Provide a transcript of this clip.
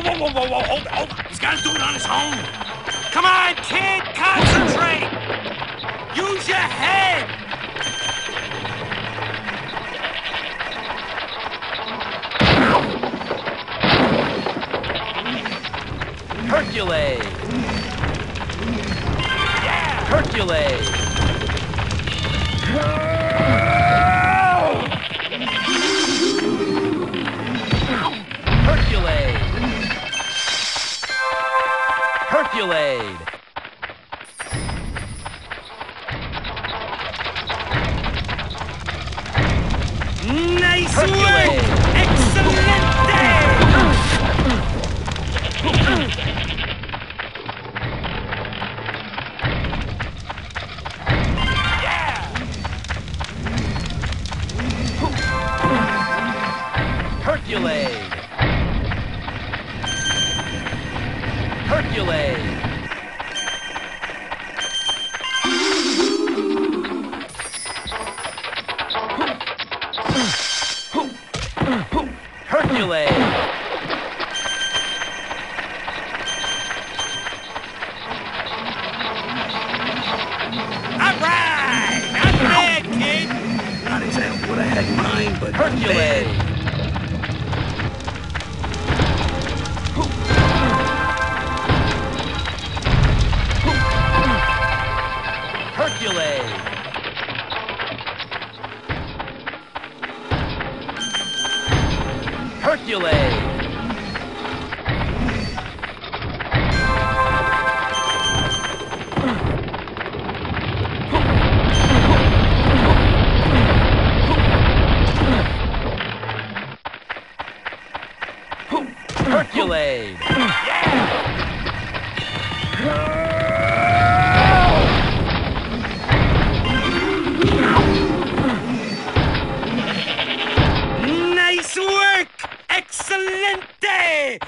whoa, hold it. He's got to do it on his own. Come on, kid, concentrate. Use your head. Hercules! Yeah. Hercules! Hercules! Hercules! Nice Hercules. work! Excelente! Yeah! Hercules! Hercules! Hercules! All right! Not bad, kid! Not exactly what I had in mind, but not Hercules! bad. Hercules! Hercules! Hercules! Nice work! Excelente!